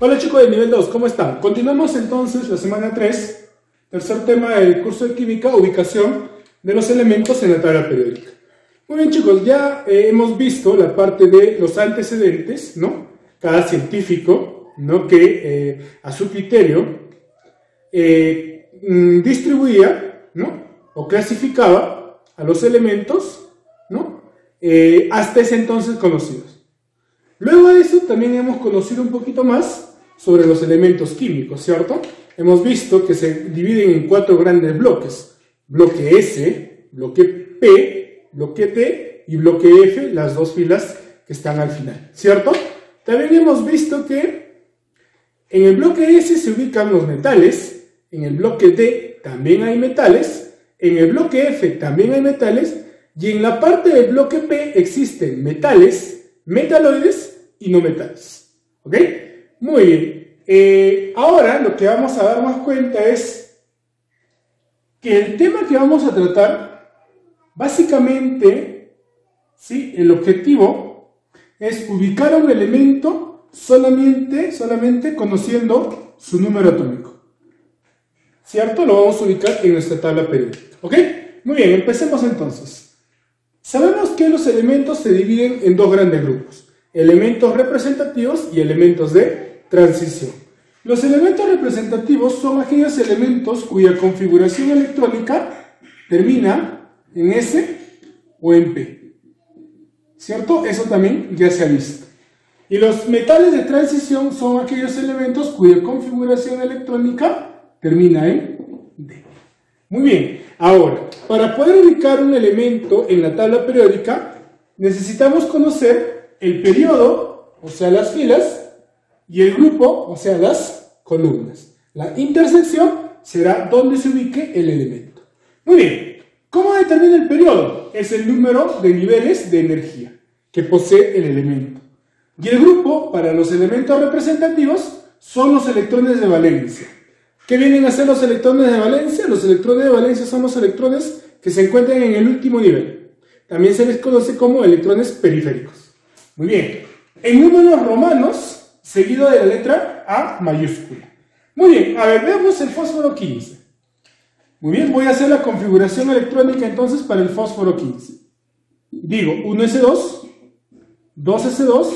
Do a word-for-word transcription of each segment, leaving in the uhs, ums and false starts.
Hola chicos del nivel dos, ¿cómo están? Continuamos entonces la semana tres, tercer tema del curso de química, ubicación de los elementos en la tabla periódica. Muy bien chicos, ya eh, hemos visto la parte de los antecedentes, ¿no? Cada científico, ¿no? Que eh, a su criterio eh, distribuía, ¿no? O clasificaba a los elementos, ¿no? Eh, hasta ese entonces conocidos. Luego de eso también hemos conocido un poquito más sobre los elementos químicos, ¿cierto? Hemos visto que se dividen en cuatro grandes bloques. Bloque S, bloque P, bloque T y bloque F, las dos filas que están al final, ¿cierto? También hemos visto que en el bloque S se ubican los metales, en el bloque D también hay metales, en el bloque F también hay metales y en la parte del bloque P existen metales, metaloides y no metales. ¿Ok? Muy bien. Eh, ahora lo que vamos a darnos cuenta es que el tema que vamos a tratar, básicamente, ¿sí? El objetivo es ubicar un elemento solamente, solamente conociendo su número atómico. ¿Cierto? Lo vamos a ubicar en nuestra tabla periódica. ¿Ok? Muy bien, empecemos entonces. Sabemos que los elementos se dividen en dos grandes grupos: elementos representativos y elementos de transición. Los elementos representativos son aquellos elementos cuya configuración electrónica termina en S o en P. ¿Cierto? Eso también ya se ha visto. Y los metales de transición son aquellos elementos cuya configuración electrónica termina en D. Muy bien. Ahora, para poder ubicar un elemento en la tabla periódica, necesitamos conocer el periodo, o sea, las filas, y el grupo, o sea, las columnas. La intersección será donde se ubique el elemento. Muy bien. ¿Cómo determina el periodo? Es el número de niveles de energía que posee el elemento. Y el grupo, para los elementos representativos, son los electrones de valencia. ¿Qué vienen a ser los electrones de valencia? Los electrones de valencia son los electrones que se encuentran en el último nivel. También se les conoce como electrones periféricos. Muy bien. En números romanos, seguido de la letra A mayúscula. Muy bien, a ver, veamos el fósforo quince. Muy bien, voy a hacer la configuración electrónica entonces para el fósforo quince. Digo, uno ese dos, dos ese dos,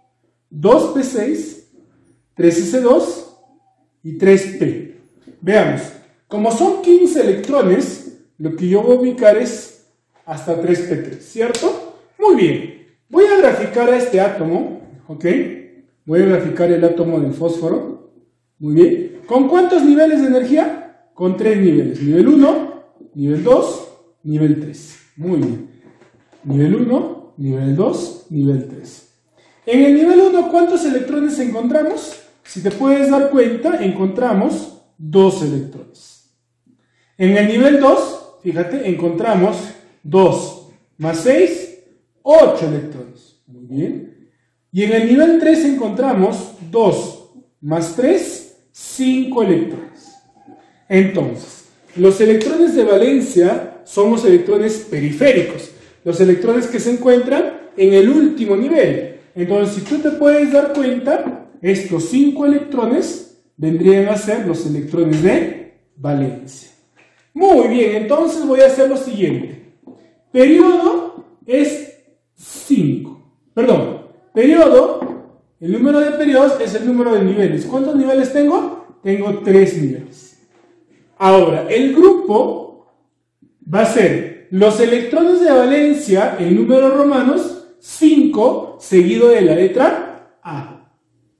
dos pe seis, tres ese dos y tres pe. Veamos, como son quince electrones, lo que yo voy a ubicar es hasta tres pe tres, ¿cierto? Muy bien, voy a graficar a este átomo, ¿ok? Voy a graficar el átomo del fósforo. Muy bien. ¿Con cuántos niveles de energía? Con tres niveles. Nivel uno, nivel dos, nivel tres. Muy bien. Nivel uno, nivel dos, nivel tres. En el nivel uno, ¿cuántos electrones encontramos? Si te puedes dar cuenta, encontramos dos electrones. En el nivel dos, fíjate, encontramos dos más seis, ocho electrones. Muy bien. Y en el nivel tres encontramos dos más tres, cinco electrones. Entonces, los electrones de valencia son los electrones periféricos, los electrones que se encuentran en el último nivel. Entonces, si tú te puedes dar cuenta, estos cinco electrones vendrían a ser los electrones de valencia. Muy bien, entonces voy a hacer lo siguiente. Periodo es cinco. Perdón. Periodo, el número de periodos es el número de niveles. ¿Cuántos niveles tengo? Tengo tres niveles. Ahora, el grupo va a ser los electrones de valencia en números romanos, cinco, seguido de la letra A.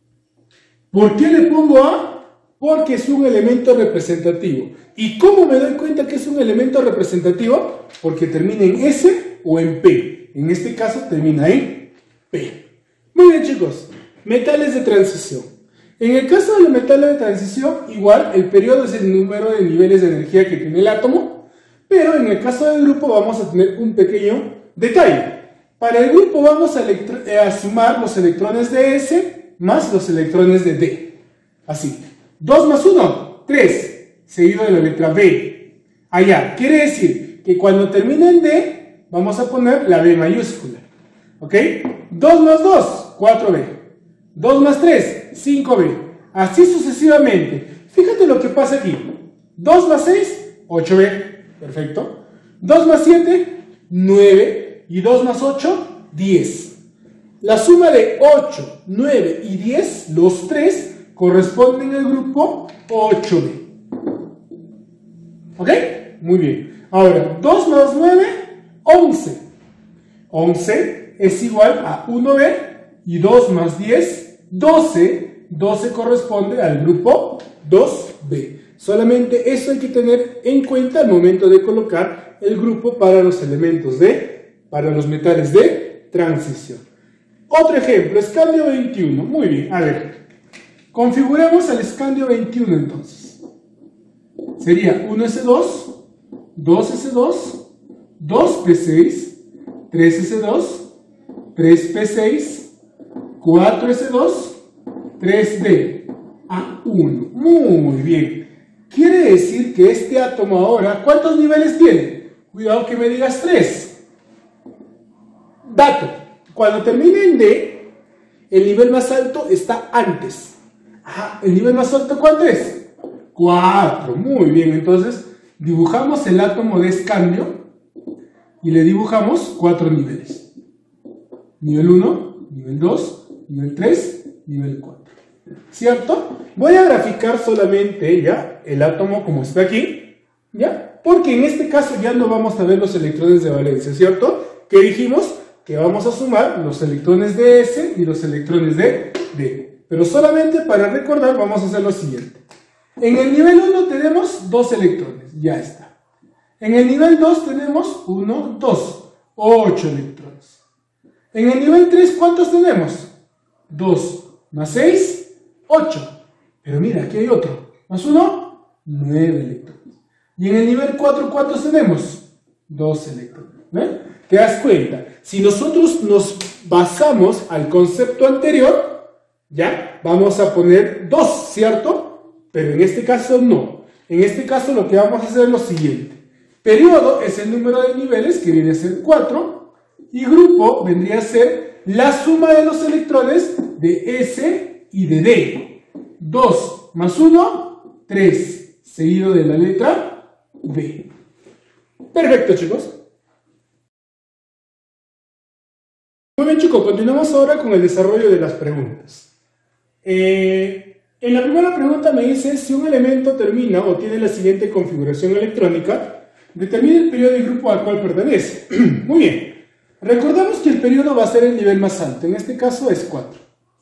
¿Por qué le pongo A? Porque es un elemento representativo. ¿Y cómo me doy cuenta que es un elemento representativo? Porque termina en S o en P. En este caso termina en P. Muy bien chicos, metales de transición. En el caso de los metales de transición, igual el periodo es el número de niveles de energía que tiene el átomo, pero en el caso del grupo vamos a tener un pequeño detalle. Para el grupo vamos a, a sumar los electrones de S más los electrones de D. Así, dos más uno, tres, seguido de la letra B. Allá, quiere decir que cuando termina en D, vamos a poner la B mayúscula. ¿Ok? dos más dos, cuatro be. dos más tres, cinco be. Así sucesivamente. Fíjate lo que pasa aquí. dos más seis, ocho b. Perfecto. dos más siete, nueve. Y dos más ocho, diez. La suma de ocho, nueve y diez, los tres, corresponden al grupo ocho b. ¿Ok? Muy bien. Ahora, dos más nueve, once. once es igual a uno b y dos más diez, doce. doce corresponde al grupo dos b. Solamente eso hay que tener en cuenta al momento de colocar el grupo para los elementos de, para los metales de transición. Otro ejemplo, escandio veintiuno. Muy bien, a ver. Configuremos el escandio veintiuno entonces. Sería uno ese dos, dos ese dos, dos pe seis, tres ese dos, tres pe seis, cuatro ese dos, tres de a uno. Muy bien. Quiere decir que este átomo ahora, ¿cuántos niveles tiene? Cuidado que me digas tres. Dato. Cuando termine en D, el nivel más alto está antes. Ah, ¿el nivel más alto cuánto es? cuatro. Muy bien. Entonces, dibujamos el átomo de escandio y le dibujamos cuatro niveles. Nivel uno, nivel dos, nivel tres, nivel cuatro. ¿Cierto? Voy a graficar solamente ya el átomo como está aquí, ¿ya? Porque en este caso ya no vamos a ver los electrones de valencia, ¿cierto? Que dijimos que vamos a sumar los electrones de S y los electrones de D. Pero solamente para recordar vamos a hacer lo siguiente. En el nivel uno tenemos dos electrones, ya está. En el nivel dos tenemos uno, dos, ocho electrones. En el nivel tres, ¿cuántos tenemos? dos más seis, ocho. Pero mira, aquí hay otro. Más uno, nueve electrones. Y en el nivel cuatro, ¿cuántos tenemos? dos electrones. ¿Ven? ¿Te das cuenta? Si nosotros nos basamos al concepto anterior, ya, vamos a poner dos, ¿cierto? Pero en este caso no. En este caso lo que vamos a hacer es lo siguiente. Periodo es el número de niveles, que viene a ser cuatro. Y grupo vendría a ser la suma de los electrones de S y de D. dos más uno, tres, seguido de la letra B. Perfecto, chicos. Muy bien, chicos, continuamos ahora con el desarrollo de las preguntas. Eh, en la primera pregunta me dice, si un elemento termina o tiene la siguiente configuración electrónica, determina el periodo y grupo al cual pertenece. Muy bien. Recordemos que el periodo va a ser el nivel más alto, en este caso es cuatro.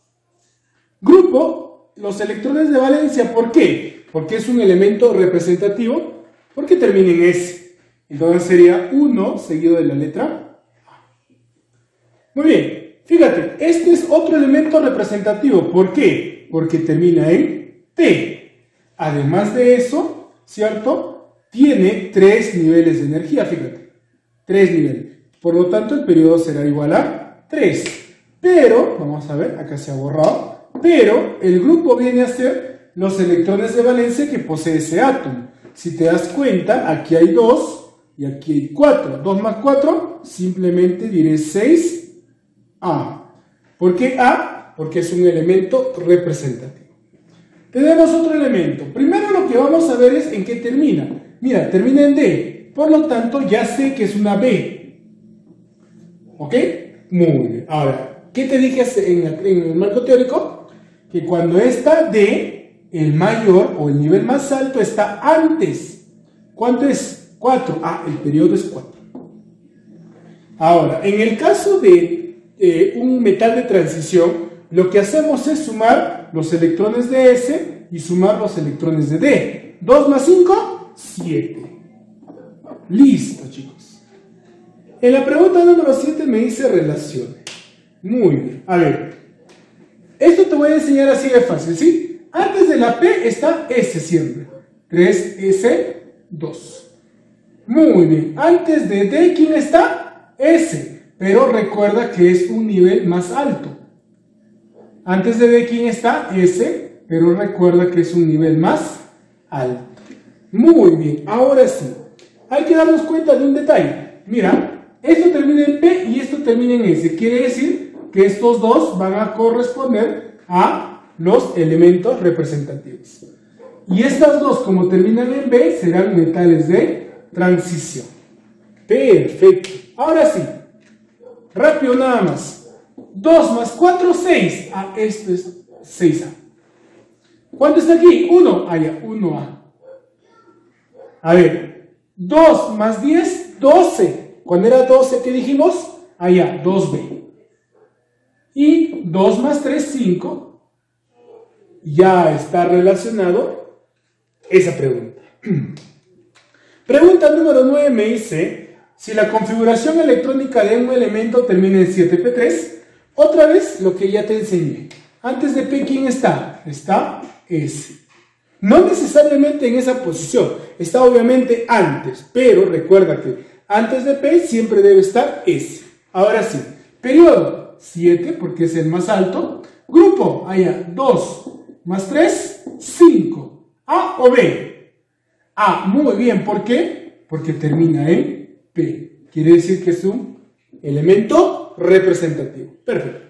Grupo, los electrones de valencia, ¿por qué? Porque es un elemento representativo, porque termina en S. Entonces sería uno seguido de la letra A. Muy bien, fíjate, este es otro elemento representativo, ¿por qué? Porque termina en T. Además de eso, ¿cierto? Tiene tres niveles de energía, fíjate, tres niveles. Por lo tanto, el periodo será igual a tres. Pero, vamos a ver, acá se ha borrado, pero el grupo viene a ser los electrones de valencia que posee ese átomo. Si te das cuenta, aquí hay dos y aquí hay cuatro. dos más cuatro, simplemente diré seis A. ¿Por qué A? Porque es un elemento representativo. Tenemos otro elemento. Primero lo que vamos a ver es en qué termina. Mira, termina en D. Por lo tanto, ya sé que es una B. ¿Ok? Muy bien. Ahora, ¿qué te dije en el, en el marco teórico? Que cuando está D, el mayor o el nivel más alto está antes. ¿Cuánto es? cuatro. Ah, el periodo es cuatro. Ahora, en el caso de eh, un metal de transición, lo que hacemos es sumar los electrones de S y sumar los electrones de D. dos más cinco, siete. Listo, chicos. En la pregunta número siete me dice relaciones. Muy bien. A ver. Esto te voy a enseñar así de fácil, ¿sí? Antes de la P está S siempre. tres S dos. Muy bien. Antes de D, ¿quién está? S. Pero recuerda que es un nivel más alto. Antes de D, ¿quién está? S. Pero recuerda que es un nivel más alto. Muy bien. Ahora sí. Hay que darnos cuenta de un detalle. Mira. Esto termina en P y esto termina en S. Quiere decir que estos dos van a corresponder a los elementos representativos. Y estas dos, como terminan en B, serán metales de transición. Perfecto. Ahora sí, rápido nada más. dos más cuatro, seis. Ah, esto es seis A. ¿Cuánto está aquí? uno. Ah, ya, uno A. A ver, dos más diez, doce. Cuando era doce, ¿qué dijimos? Ah, ya, dos B. Y dos más tres, cinco. Ya está relacionado esa pregunta. Pregunta número nueve me dice, si la configuración electrónica de un elemento termina en siete P tres, otra vez lo que ya te enseñé. Antes de P, ¿quién está? Está S. No necesariamente en esa posición, está obviamente antes, pero recuerda que antes de P siempre debe estar S. Ahora sí, periodo siete, porque es el más alto. Grupo, allá, dos más tres, cinco. ¿A o B? A, muy bien, ¿por qué? Porque termina en P. Quiere decir que es un elemento representativo. Perfecto.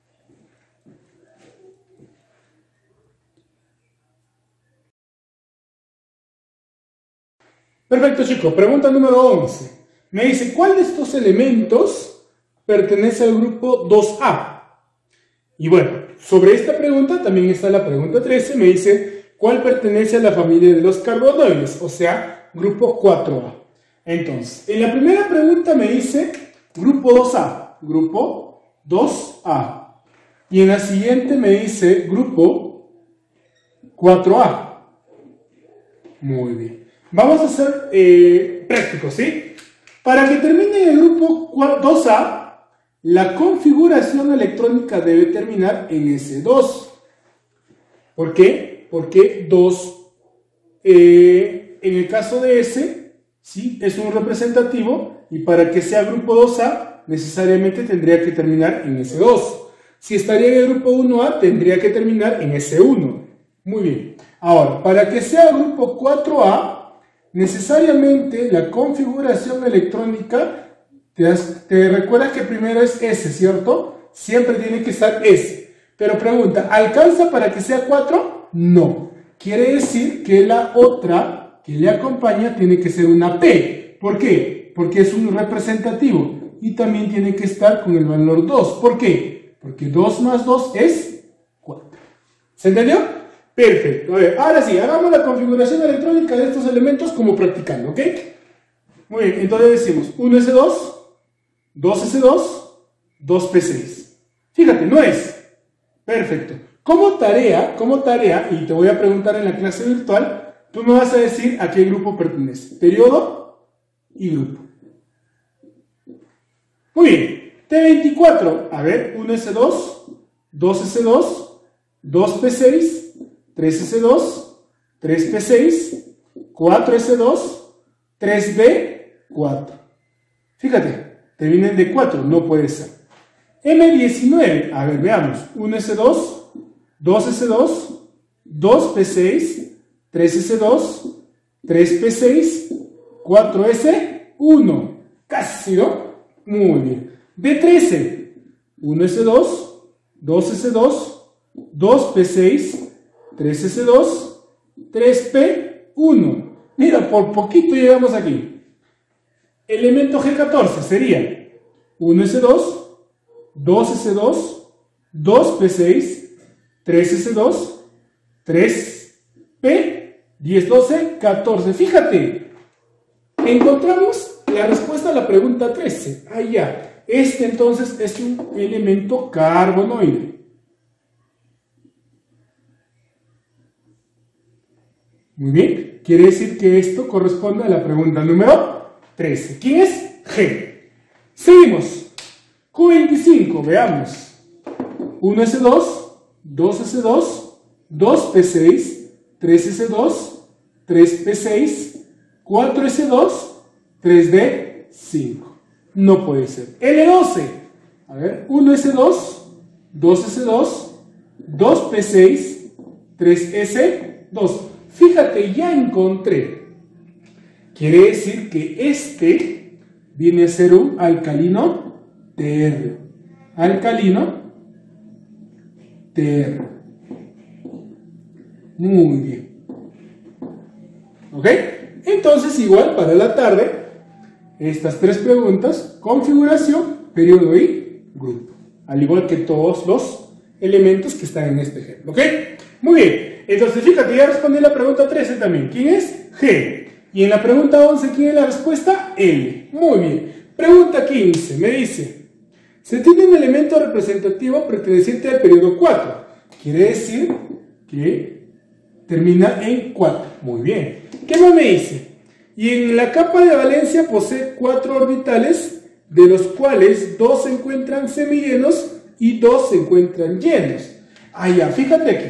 Perfecto, chicos. Pregunta número once. Me dice, ¿cuál de estos elementos pertenece al grupo dos A? Y bueno, sobre esta pregunta también está la pregunta trece. Me dice, ¿cuál pertenece a la familia de los carbonoides? O sea, grupo cuatro A. Entonces, en la primera pregunta me dice grupo dos A. Grupo dos A. Y en la siguiente me dice grupo cuatro A. Muy bien. Vamos a ser eh, prácticos, ¿sí? Para que termine el grupo dos A, la configuración electrónica debe terminar en S dos. ¿Por qué? Porque dos, eh, en el caso de S, ¿sí?, es un representativo, y para que sea grupo dos A, necesariamente tendría que terminar en S dos. Si estaría en el grupo uno A, tendría que terminar en S uno. Muy bien. Ahora, para que sea grupo cuatro A, necesariamente la configuración electrónica, te, das, te recuerdas que primero es S, ¿cierto? Siempre tiene que estar S. Pero pregunta, ¿alcanza para que sea cuatro? No. Quiere decir que la otra que le acompaña tiene que ser una P. ¿Por qué? Porque es un representativo. Y también tiene que estar con el valor dos. ¿Por qué? Porque dos más dos es cuatro. ¿Se entendió? Perfecto. A ver, ahora sí, hagamos la configuración electrónica de estos elementos como practicando, ¿ok? Muy bien, entonces decimos uno S dos, dos S dos, dos P seis. Fíjate, no es. Perfecto. Como tarea, como tarea, y te voy a preguntar en la clase virtual, tú me vas a decir a qué grupo pertenece. Periodo y grupo. Muy bien. T veinticuatro. A ver, uno S dos, dos S dos, dos P seis, tres S dos, tres P seis, cuatro S dos, tres B, cuatro. Fíjate, te vienen de cuatro, no puede ser. M diecinueve, a ver, veamos. uno S dos, dos S dos, dos P seis, tres S dos, tres P seis, cuatro S uno. Casi, ¿no? Muy bien. D trece, uno S dos, dos S dos, dos P seis, tres S dos, tres P uno. Mira, por poquito llegamos aquí. Elemento G catorce sería uno S dos, dos S dos, dos P seis, tres S dos, tres P, diez, doce, catorce. Fíjate, encontramos la respuesta a la pregunta trece. Ah, ya. Este entonces es un elemento carbonoide. Muy bien, quiere decir que esto corresponde a la pregunta número trece. ¿Quién es? G. Seguimos. Q veinticinco, veamos. uno S dos, dos S dos, dos P seis, tres S dos, tres P seis, cuatro S dos, tres D cinco. No puede ser. L doce. A ver, uno S dos, dos S dos, dos P seis, tres S dos. Fíjate, ya encontré. Quiere decir que este viene a ser un alcalino térreo. Alcalino térreo. Muy bien. ¿Ok? Entonces, igual para la tarde, estas tres preguntas: configuración, periodo y grupo. Al igual que todos los elementos que están en este ejemplo. ¿Ok? Muy bien. Entonces, fíjate, ya respondí la pregunta trece también. ¿Quién es? G. Y en la pregunta once, ¿quién es la respuesta? L. Muy bien. Pregunta quince. Me dice: se tiene un elemento representativo perteneciente al periodo cuatro. Quiere decir que termina en cuatro. Muy bien. ¿Qué más me dice? Y en la capa de valencia posee cuatro orbitales, de los cuales dos se encuentran semillenos y dos se encuentran llenos. Ah, ya, fíjate aquí.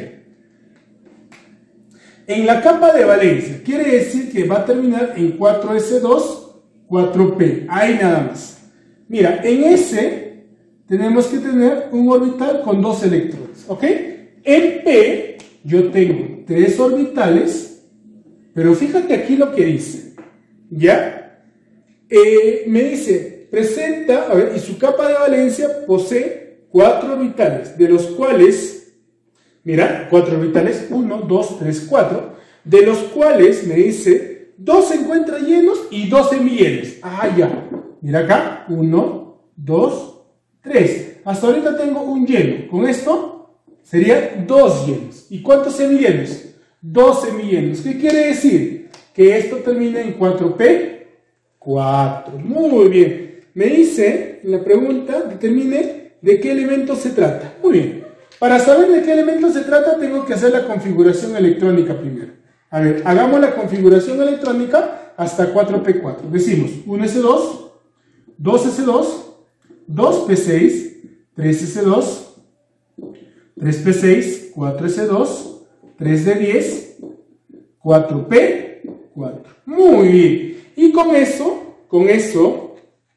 En la capa de valencia, quiere decir que va a terminar en cuatro ese dos, cuatro pe. Ahí nada más. Mira, en S tenemos que tener un orbital con dos electrones, ¿ok? En P yo tengo tres orbitales, pero fíjate aquí lo que dice, ¿ya? Eh, me dice, presenta, a ver, y su capa de valencia posee cuatro orbitales, de los cuales, mira, cuatro orbitales, uno, dos, tres, cuatro, de los cuales me dice, dos se encuentran llenos y dos semillenos. Ah, ya, mira acá, uno, dos, tres. Hasta ahorita tengo un lleno. Con esto serían dos llenos. ¿Y cuántos semillenos? Dos semillenos. ¿Qué quiere decir? Que esto termina en cuatro pe, cuatro. Muy bien. Me dice en la pregunta, determine de qué elemento se trata. Muy bien. Para saber de qué elemento se trata, tengo que hacer la configuración electrónica primero. A ver, hagamos la configuración electrónica hasta cuatro pe cuatro. Decimos uno ese dos, dos ese dos, dos pe seis, tres ese dos, tres pe seis, cuatro ese dos, tres de diez, cuatro pe cuatro. Muy bien. Y con eso, con eso,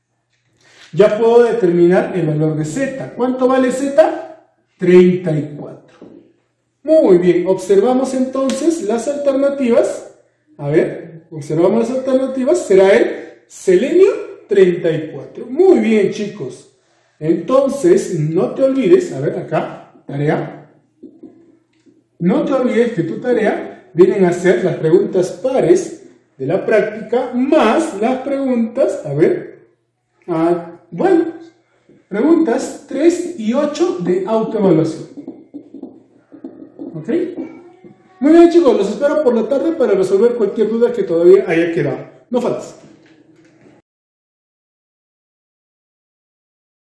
ya puedo determinar el valor de Z. ¿Cuánto vale Z? treinta y cuatro. Muy bien. Observamos entonces las alternativas. A ver, observamos las alternativas. Será el selenio treinta y cuatro. Muy bien, chicos. Entonces, no te olvides, a ver acá, tarea. No te olvides que tu tarea vienen a ser las preguntas pares de la práctica más las preguntas, a ver, ah, bueno, preguntas tres y ocho de autoevaluación. ¿Ok? Muy bien, chicos, los espero por la tarde para resolver cualquier duda que todavía haya quedado. No faltes.